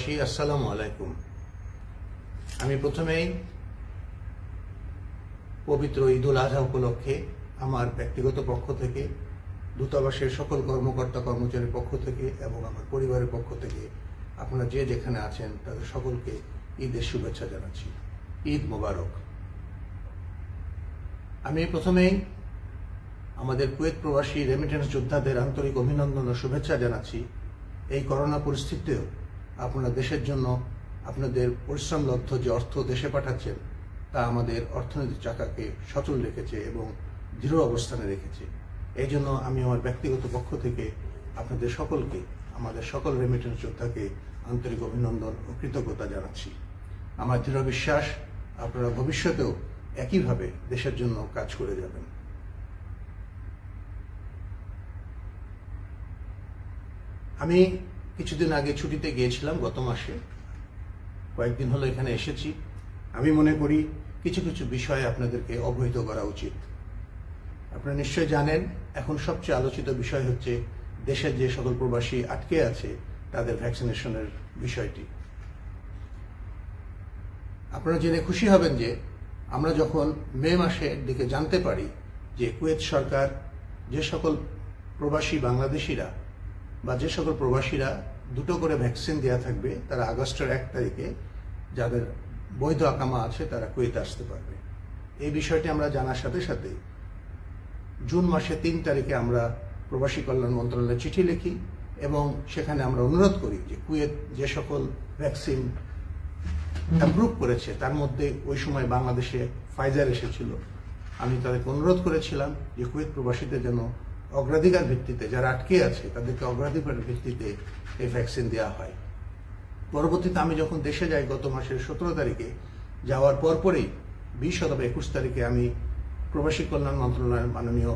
প্রবাসী, আসসালামু আলাইকুম। আমি প্রথমেই পবিত্র ঈদুল আজহা উপলক্ষে আমার ব্যক্তিগত পক্ষ থেকে, দূতাবাসের সকল কর্মকর্তা কর্মচারীর পক্ষ থেকে এবং আমার পরিবারের পক্ষ থেকে আপনারা যে যেখানে আছেন তাদের সকলকে ঈদের শুভেচ্ছা জানাচ্ছি। ঈদ মোবারক। আমি প্রথমেই আমাদের কুয়েত প্রবাসী রেমিটেন্স যোদ্ধাদের আন্তরিক অভিনন্দন ও শুভেচ্ছা জানাচ্ছি। এই করোনা পরিস্থিতিতেও আপনারা দেশের জন্য আপনাদের পরিশ্রমলব্ধ যে অর্থ দেশে পাঠাচ্ছেন তা আমাদের অর্থনৈতিক চাকাকে সচল রেখেছে এবং দৃঢ় অবস্থানে রেখেছে। এই জন্য আমি আমার ব্যক্তিগত পক্ষ থেকে আপনাদের সকলকে, আমাদের সকল রেমিটেন্স যোদ্ধাকে আন্তরিক অভিনন্দন ও কৃতজ্ঞতা জানাচ্ছি। আমার দৃঢ় বিশ্বাস আপনারা ভবিষ্যতেও একইভাবে দেশের জন্য কাজ করে যাবেন। আমি কিছুদিন আগে ছুটিতে গিয়েছিলাম, গত মাসে কয়েকদিন হলো এখানে এসেছি। আমি মনে করি কিছু কিছু বিষয়ে আপনাদেরকে অবহিত করা উচিত। আপনারা নিশ্চয় জানেন, এখন সবচেয়ে আলোচিত বিষয় হচ্ছে দেশের যে সকল প্রবাসী আটকে আছে তাদের ভ্যাকসিনেশনের বিষয়টি। আপনারা জেনে খুশি হবেন যে আমরা যখন মে মাসের দিকে জানতে পারি যে কুয়েত সরকার যে সকল প্রবাসী বাংলাদেশিরা বা যে সকল প্রবাসীরা 2টো করে ভ্যাকসিন দেওয়া থাকবে তারা আগস্টের 1 তারিখে যাদের বৈধ আকামা আছে তারা কুয়েতে আসতে পারবে। এই বিষয়টি আমরা জানার সাথে সাথে জুন মাসে 3 তারিখে আমরা প্রবাসী কল্যাণ মন্ত্রণালয়ে চিঠি লিখি এবং সেখানে আমরা অনুরোধ করি যে কুয়েত যে সকল ভ্যাকসিন অ্যাপ্রুভ করেছে তার মধ্যে ওই সময় বাংলাদেশে ফাইজার এসেছিল। আমি তাদেরকে অনুরোধ করেছিলাম যে কুয়েত প্রবাসীদের যেন অগ্রাধিকার ভিত্তিতে, যারা আটকে আছে তাদেরকে অগ্রাধিকার ভিত্তিতে এই ভ্যাকসিন দেওয়া হয়। পরবর্তীতে আমি যখন দেশে যাই গত মাসের 17 তারিখে, যাওয়ার পরপরই 20 অথবা 21 তারিখে আমি প্রবাসী কল্যাণ মন্ত্রণালয়ের মাননীয়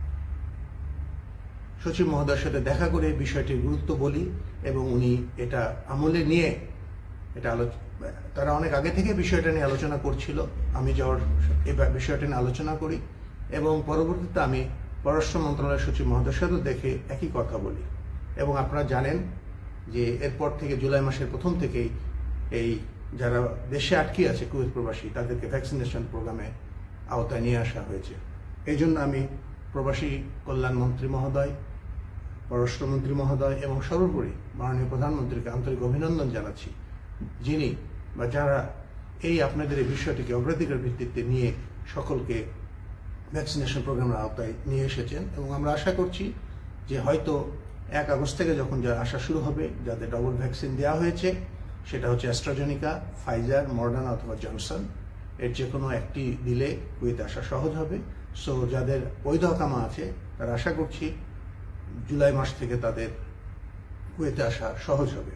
সচিব মহোদয়ের সাথে দেখা করে বিষয়টির গুরুত্ব বলি এবং উনি এটা আমলে নিয়ে তারা অনেক আগে থেকে বিষয়টা নিয়ে আলোচনা করছিল। আমি যাওয়ার এই বিষয়টা নিয়ে আলোচনা করি এবং পরবর্তীতে আমি পররাষ্ট্র মন্ত্রণালয়ের সচিব মহোদয়ের সাথে দেখে একই কথা বলি এবং আপনারা জানেন যে এরপর থেকে জুলাই মাসের প্রথম থেকেই এই যারা দেশে আটকে আছে কুয়েত প্রবাসী তাদেরকে ভ্যাকসিনেশন প্রোগ্রামে আওতায় নিয়ে আসা হয়েছে। এই জন্য আমি প্রবাসী কল্যাণ মন্ত্রী মহোদয়, পররাষ্ট্রমন্ত্রী মহোদয় এবং সর্বোপরি মাননীয় প্রধানমন্ত্রীকে আন্তরিক অভিনন্দন জানাচ্ছি, যিনি বা যারা এই আপনাদের এই বিষয়টিকে অগ্রাধিকার ভিত্তিতে নিয়ে সকলকে ভ্যাকসিনেশন প্রোগ্রামের আওতায় নিয়ে এসেছেন। এবং আমরা আশা করছি যে হয়তো 1 আগস্ট থেকে যখন যা আসা শুরু হবে, যাদের ডবল ভ্যাকসিন দেওয়া হয়েছে সেটা হচ্ছে অ্যাস্ট্রাজেনিকা, ফাইজার, মডার্না অথবা জনসন, এর যে কোনো একটি দিলে কুয়েতে আসা সহজ হবে। সো যাদের বৈধ আকামা আছে তারা আশা করছি জুলাই মাস থেকে তাদের কুয়েতে আসা সহজ হবে।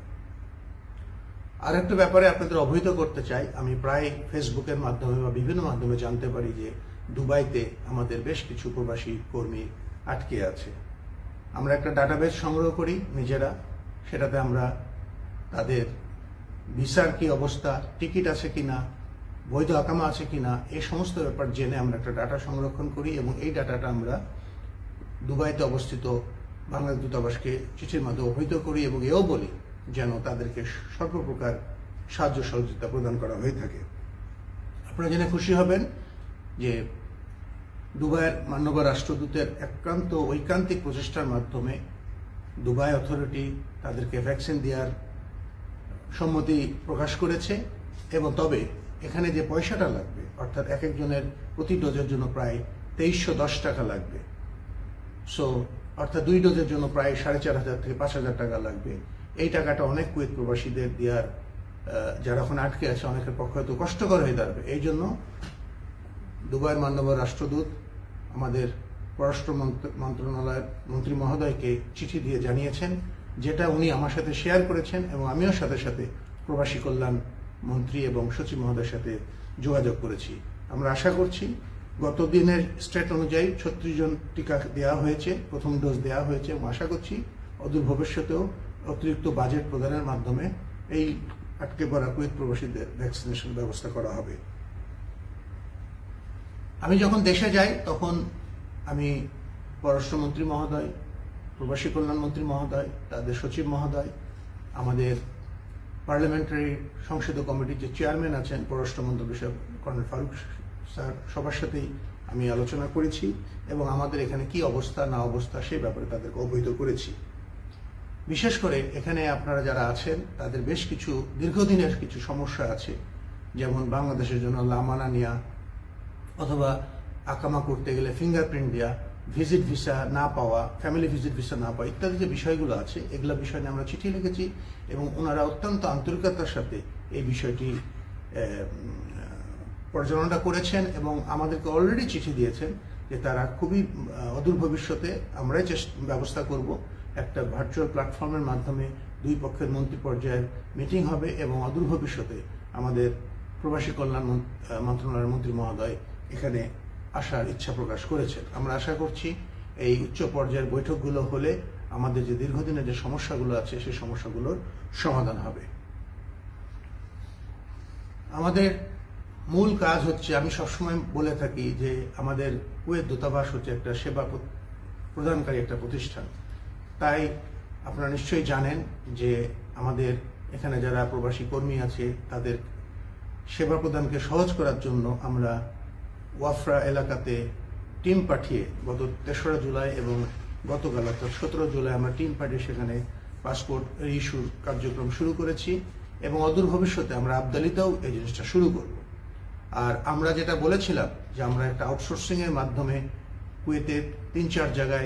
আর একটা ব্যাপারে আপনাদের অবহিত করতে চাই, আমি প্রায় ফেসবুকের মাধ্যমে বা বিভিন্ন মাধ্যমে জানতে পারি যে দুবাইতে আমাদের বেশ কিছু প্রবাসী কর্মী আটকে আছে। আমরা একটা ডাটাবেস সংগ্রহ করি নিজেরা, সেটাতে আমরা তাদের ভিসার কি অবস্থা, টিকিট আছে কিনা, বৈধ আকামা আছে কিনা, এই সমস্ত ব্যাপার জেনে আমরা একটা ডাটা সংরক্ষণ করি এবং এই ডাটাটা আমরা দুবাইতে অবস্থিত বাংলাদেশ দূতাবাসকে চিঠির মাধ্যমে অবহিত করি এবং এও বলি যেন তাদেরকে সর্বপ্রকার সাহায্য সহযোগিতা প্রদান করা হয়ে থাকে। আপনারা জেনে খুশি হবেন যে দুবাইয়ের মাননীয় রাষ্ট্রদূতের একান্ত ঐকান্তিক প্রচেষ্টার মাধ্যমে দুবাই অথরিটি তাদেরকে ভ্যাকসিন দেওয়ার সম্মতি প্রকাশ করেছে এবং তবে এখানে যে পয়সাটা লাগবে, অর্থাৎ এক একজনের প্রতি ডোজের জন্য প্রায় 2310 টাকা লাগবে। সো অর্থাৎ 2 ডোজের জন্য প্রায় 4500 থেকে 5000 টাকা লাগবে। এই টাকাটা অনেক কুয়েত প্রবাসীদের দেওয়ার, যারা এখন আটকে আছে অনেকের পক্ষে হয়তো কষ্টকর হয়ে দাঁড়াবে। এই জন্য দুবাইয়ের মাননীয় রাষ্ট্রদূত আমাদের পররাষ্ট্র মন্ত্রণালয়ের মন্ত্রী মহোদয়কে চিঠি দিয়ে জানিয়েছেন, যেটা উনি আমার সাথে শেয়ার করেছেন এবং আমিও সাথে সাথে প্রবাসী কল্যাণ মন্ত্রী এবং সচিব মহোদয়ের সাথে যোগাযোগ করেছি। আমরা আশা করছি গত দিনের স্টেট অনুযায়ী 36 জন টিকা দেওয়া হয়েছে, প্রথম ডোজ দেওয়া হয়েছে এবং আশা করছি অদূর ভবিষ্যতেও অতিরিক্ত বাজেট প্রদানের মাধ্যমে এই আটকে পড়া কুয়েত প্রবাসীদের ভ্যাকসিনেশন ব্যবস্থা করা হবে। আমি যখন দেশে যাই তখন আমি পররাষ্ট্রমন্ত্রী মহোদয়, প্রবাসী কল্যাণ মন্ত্রী মহোদয়, তাদের সচিব মহোদয়, আমাদের পার্লামেন্টারি সংসদীয় কমিটির যে চেয়ারম্যান আছেন পররাষ্ট্রমন্ত্রী বিষয়ক কর্নেল ফারুক স্যার, সবার সাথেই আমি আলোচনা করেছি এবং আমাদের এখানে কি অবস্থা না অবস্থা সেই ব্যাপারে তাদেরকে অবহিত করেছি। বিশেষ করে এখানে আপনারা যারা আছেন তাদের বেশ কিছু দীর্ঘদিনের কিছু সমস্যা আছে, যেমন বাংলাদেশের জন্য লামানা নেওয়া অথবা আকামা করতে গেলে ফিঙ্গারপ্রিন্ট দেওয়া, ভিজিট ভিসা না পাওয়া, ফ্যামিলি ভিজিট ভিসা না পাওয়া ইত্যাদি যে বিষয়গুলো আছে, এগুলো বিষয় নিয়ে আমরা চিঠি লিখেছি এবং ওনারা অত্যন্ত আন্তরিকতার সাথে এই বিষয়টি পর্যালোচনা করেছেন এবং আমাদেরকে অলরেডি চিঠি দিয়েছেন যে তারা খুবই অদূর ভবিষ্যতে আমরাই ব্যবস্থা করব, একটা ভার্চুয়াল প্ল্যাটফর্মের মাধ্যমে দুই পক্ষের মন্ত্রী পর্যায়ের মিটিং হবে এবং অদূর ভবিষ্যতে আমাদের প্রবাসী কল্যাণ মন্ত্রণালয়ের মন্ত্রী মহোদয় এখানে আসার ইচ্ছা প্রকাশ করেছেন। আমরা আশা করছি এই উচ্চ পর্যায়ের বৈঠকগুলো হলে আমাদের যে দীর্ঘদিনের যে সমস্যাগুলো আছে সেই সমস্যাগুলোর সমাধান হবে। আমাদের মূল কাজ হচ্ছে, আমি সবসময় বলে থাকি যে আমাদের কুয়েত দূতাবাস হচ্ছে একটা সেবা প্রদানকারী একটা প্রতিষ্ঠান। তাই আপনারা নিশ্চয়ই জানেন যে আমাদের এখানে যারা প্রবাসী কর্মী আছে তাদের সেবা প্রদানকে সহজ করার জন্য আমরা ওয়াফরা এলাকাতে টিম পাঠিয়ে গত ৩রা জুলাই এবং গতকাল অর্থাৎ ১৭ জুলাই আমরা টিম পাঠিয়ে সেখানে পাসপোর্ট ইস্যুর কার্যক্রম শুরু করেছি এবং অদূর ভবিষ্যতে আমরা আবদালিতেও এই জিনিসটা শুরু করব। আর আমরা যেটা বলেছিলাম যে আমরা একটা আউটসোর্সিং এর মাধ্যমে কুয়েতের ৩-৪ জায়গায়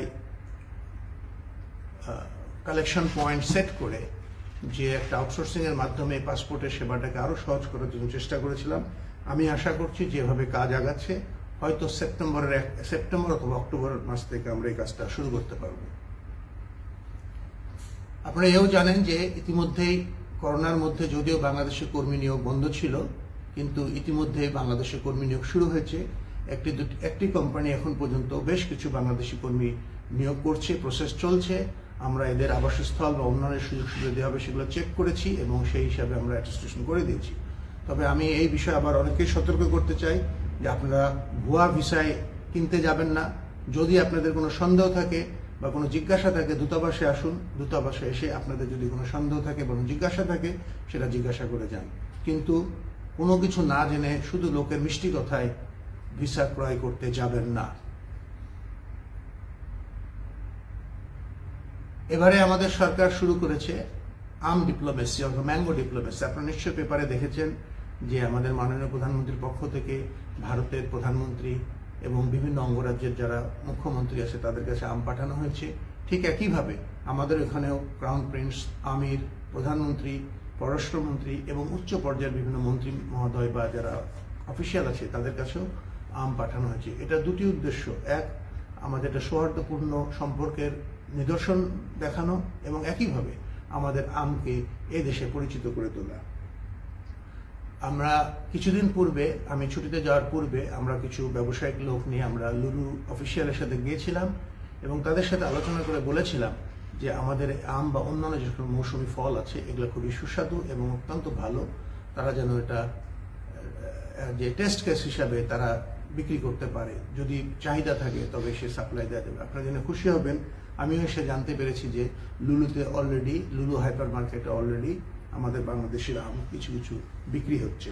কালেকশন পয়েন্ট সেট করে যে একটা আউটসোর্সিং এর মাধ্যমে পাসপোর্টের সেবাটাকে আরো সহজ করার জন্য চেষ্টা করেছিলাম। আমি আশা করছি যেভাবে কাজ আগাচ্ছে হয়তো সেপ্টেম্বর অথবা অক্টোবর মাস থেকে আমরা এই কাজটা শুরু করতে পারব। আপনারা এও জানেন যে ইতিমধ্যেই করোনার মধ্যে যদিও বাংলাদেশে কর্মী নিয়োগ বন্ধ ছিল, কিন্তু ইতিমধ্যে বাংলাদেশে কর্মী নিয়োগ শুরু হয়েছে। একটি কোম্পানি এখন পর্যন্ত বেশ কিছু বাংলাদেশি কর্মী নিয়োগ করছে, প্রসেস চলছে। আমরা এদের আবাসস্থল বা অন্যান্য সুযোগ সুবিধা দেওয়া হবে সেগুলো চেক করেছি এবং সেই হিসাবে আমরা অ্যাটেস্টেশন করে দিয়েছি। তবে আমি এই বিষয়ে আবার অনেকেই সতর্ক করতে চাই যে আপনারা ভুয়া ভিসায় কিনতে যাবেন না। যদি আপনাদের কোনো সন্দেহ থাকে বা কোনো জিজ্ঞাসা থাকে দূতাবাসে আসুন, দূতাবাসে এসে আপনাদের যদি কোনো সন্দেহ থাকে বা জিজ্ঞাসা থাকে সেটা জিজ্ঞাসা করে যান, কিন্তু কোনো কিছু না জেনে শুধু লোকের মিষ্টি কথায় ভিসা ক্রয় করতে যাবেন না। এবারে আমাদের সরকার শুরু করেছে আম ডিপ্লোমেসি অথবা ম্যাঙ্গো ডিপ্লোমেসি। আপনারা নিশ্চয়ই পেপারে দেখেছেন যে আমাদের মাননীয় প্রধানমন্ত্রীর পক্ষ থেকে ভারতের প্রধানমন্ত্রী এবং বিভিন্ন অঙ্গরাজ্যের যারা মুখ্যমন্ত্রী আছে তাদের কাছে আম পাঠানো হয়েছে। ঠিক একইভাবে আমাদের এখানেও ক্রাউন প্রিন্স, আমির, প্রধানমন্ত্রী, পররাষ্ট্রমন্ত্রী এবং উচ্চ পর্যায়ের বিভিন্ন মন্ত্রী মহোদয় বা যারা অফিসিয়াল আছে তাদের কাছেও আম পাঠানো হয়েছে। এটা দুটি উদ্দেশ্য, এক আমাদের একটা সৌহার্দ্যপূর্ণ সম্পর্কের নিদর্শন দেখানো এবং একইভাবে আমাদের আমকে এ দেশে পরিচিত করে তোলা। আমরা কিছুদিন পূর্বে, আমি ছুটিতে যাওয়ার পূর্বে আমরা কিছু ব্যবসায়িক লোক নিয়ে আমরা লুলু অফিসিয়ালের সাথে গিয়েছিলাম এবং তাদের সাথে আলোচনা করে বলেছিলাম যে আমাদের আম বা অন্যান্য যে সকল মৌসুমী ফল আছে এগুলো খুবই সুস্বাদু এবং অত্যন্ত ভালো, তারা যেন এটা যে টেস্ট কেস হিসাবে তারা বিক্রি করতে পারে, যদি চাহিদা থাকে তবে সে সাপ্লাই দেওয়া যাবে। আপনারা জেনে খুশি হবেন, আমিও এসে জানতে পেরেছি যে লুলুতে অলরেডি, লুলু হাইপার মার্কেটে অলরেডি আমাদের বাংলাদেশের আম কিছু কিছু বিক্রি হচ্ছে।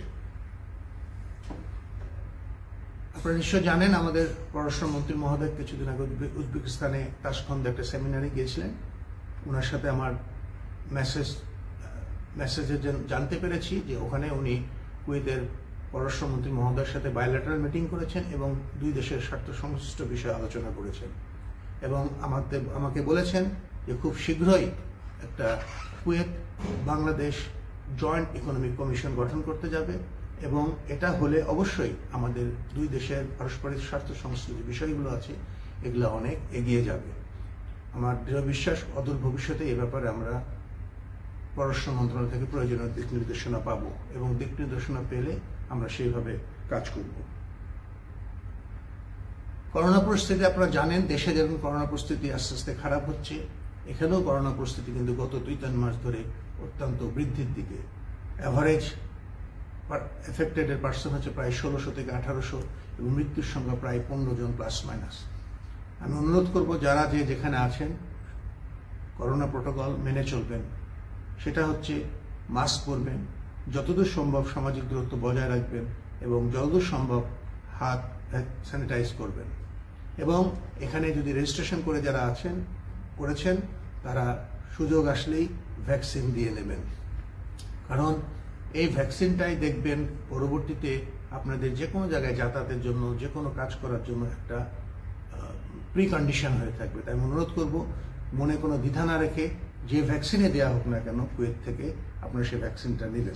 আপনারা নিশ্চয় জানেন আমাদের পররাষ্ট্রমন্ত্রী মহোদয় কিছুদিন আগে উজবেকিস্তানে তাশখন্দে একটা সেমিনারে গিয়েছিলেন। ওনার সাথে আমার মেসেজে জানতে পেরেছি যে ওখানে উনি কুয়েতের পররাষ্ট্রমন্ত্রী মহোদয়ের সাথে বায়োল্যাটারাল মিটিং করেছেন এবং দুই দেশের স্বার্থ সংশ্লিষ্ট বিষয়ে আলোচনা করেছেন এবং আমাকে বলেছেন যে খুব শীঘ্রই একটা Kuwait Bangladesh joint economic commission গঠন করতে যাবে এবং এটা হলে অবশ্যই আমাদের দুই দেশের পারস্পরিক স্বার্থ সংশ্লিষ্ট যে বিষয়গুলো আছে এগুলো অনেক এগিয়ে যাবে। আমার দৃঢ় বিশ্বাস অদূর ভবিষ্যতে এ ব্যাপারে আমরা পররাষ্ট্র মন্ত্রণালয় থেকে প্রয়োজনীয় দিক নির্দেশনা পাবো এবং দিক নির্দেশনা পেলে আমরা সেইভাবে কাজ করব। করোনা পরিস্থিতি আপনারা জানেন, দেশে যেরকম করোনা পরিস্থিতি আস্তে আস্তে খারাপ হচ্ছে, এখানেও করোনা পরিস্থিতি কিন্তু গত 2-3 মাস ধরে অত্যন্ত বৃদ্ধির দিকে। অ্যাভারেজ এফেক্টেড এর পার্সন হচ্ছে প্রায় 1600 থেকে 1800 এবং মৃত্যুর সংখ্যা প্রায় 15 জন প্লাস মাইনাস। আমি অনুরোধ করব যারা যেখানে আছেন করোনা প্রোটোকল মেনে চলবেন। সেটা হচ্ছে মাস্ক পরবেন, যতদূর সম্ভব সামাজিক দূরত্ব বজায় রাখবেন এবং যতদূর সম্ভব হাত স্যানিটাইজ করবেন। এবং এখানে যদি রেজিস্ট্রেশন করে যারা করেছেন তারা সুযোগ আসলেই ভ্যাকসিন দিয়ে নেবেন, কারণ এই ভ্যাকসিনটাই দেখবেন পরবর্তীতে আপনাদের যে কোনো জায়গায় যাতায়াতের জন্য, যে কোনো কাজ করার জন্য একটা প্রিকন্ডিশন হয়ে থাকবে। তাই আমি অনুরোধ করব, মনে কোনো দ্বিধা না রেখে যে ভ্যাকসিনে দেওয়া হোক না কেন কুয়েত থেকে, আপনারা সেই ভ্যাকসিনটা নেবেন।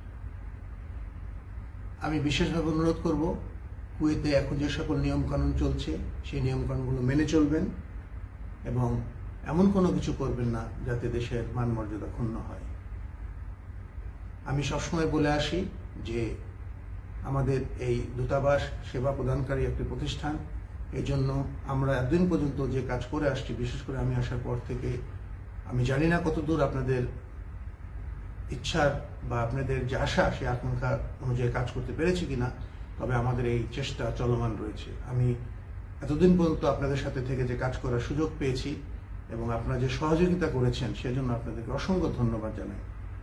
আমি বিশেষভাবে অনুরোধ করব, কুয়েতে এখন যে সকল নিয়মকানুন চলছে সেই নিয়মকানুনগুলো মেনে চলবেন এবং এমন কোনো কিছু করবেন না যাতে দেশের মান মর্যাদা ক্ষুণ্ণ হয়। আমি সবসময় বলে আসি যে আমাদের এই দূতাবাস সেবা প্রদানকারী একটি প্রতিষ্ঠান, এই জন্য আমরা এতদিন পর্যন্ত যে কাজ করে আসছি, বিশেষ করে আমি আসার পর থেকে, আমি জানি না কতদূর আপনাদের ইচ্ছার বা আপনাদের যে আশা সেই আকাঙ্ক্ষা অনুযায়ী কাজ করতে পেরেছি কিনা, তবে আমাদের এই চেষ্টা চলমান রয়েছে। আমি এতদিন পর্যন্ত আপনাদের সাথে থেকে যে কাজ করার সুযোগ পেয়েছি এবং আপনারা যে সহযোগিতা করেছেন সেজন্য আপনাদেরকে অসংখ্য ধন্যবাদ জানাই।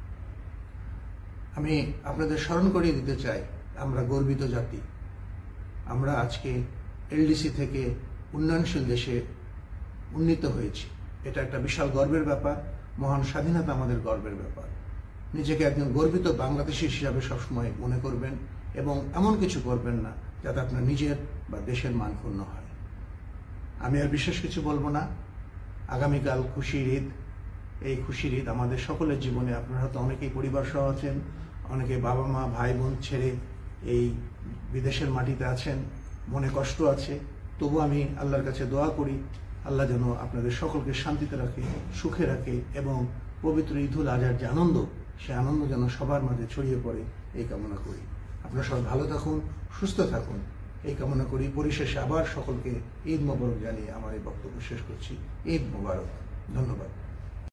আমি আপনাদের স্মরণ করিয়ে দিতে চাই, আমরা গর্বিত জাতি। আমরা আজকে এলডিসি থেকে উন্নয়নশীল দেশে উন্নীত হয়েছি। এটা একটা বিশাল গর্বের ব্যাপার। মহান স্বাধীনতা আমাদের গর্বের ব্যাপার। নিজেকে একজন গর্বিত বাংলাদেশী হিসাবে সবসময় মনে করবেন এবং এমন কিছু করবেন না যাতে আপনার নিজের বা দেশের মান ক্ষুণ্ণ হয়। আমি আর বিশেষ কিছু বলবো না। আগামীকাল খুশির ঈদ। এই খুশির ঈদ আমাদের সকলের জীবনে। আপনারা হয়তো অনেকেই পরিবার সহ আছেন, অনেকে বাবা মা ভাই বোন ছেড়ে এই বিদেশের মাটিতে আছেন, মনে কষ্ট আছে। তবু আমি আল্লাহর কাছে দোয়া করি, আল্লাহ যেন আপনাদের সকলকে শান্তিতে রাখে, সুখে রাখে এবং পবিত্র ঈদুল আজহার যে আনন্দ, সে আনন্দ যেন সবার মাঝে ছড়িয়ে পড়ে, এই কামনা করি। আপনারা সবাই ভালো থাকুন, সুস্থ থাকুন, এই কামনা করি। পরিশেষে আবার সকলকে ঈদ মোবারক জানিয়ে আমার এই বক্তব্য শেষ করছি। ঈদ মোবারক। ধন্যবাদ।